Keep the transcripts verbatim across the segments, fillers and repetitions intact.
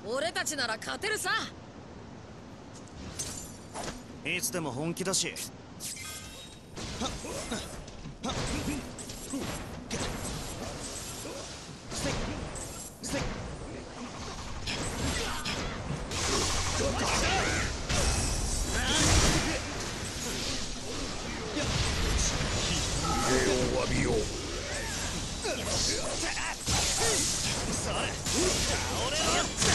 俺たちなら勝てるさ。 いつでも本気だし。 礼を詫びよう。 それ倒れろ。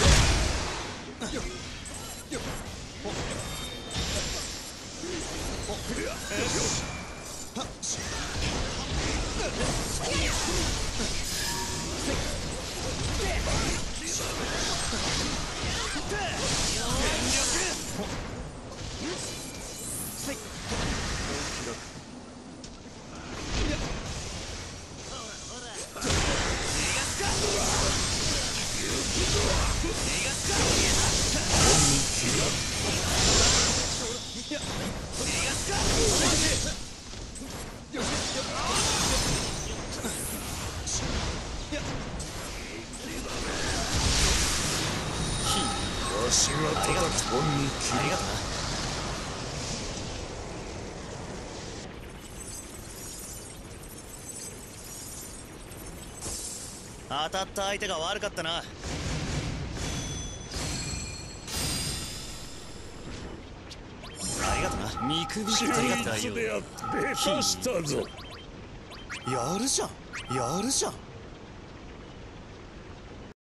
わしが叩き本に切る。 当たった相手が悪かったな。ありがとな。見くびってありがとう。 であって下手したぞ。 やるじゃんやるじゃん。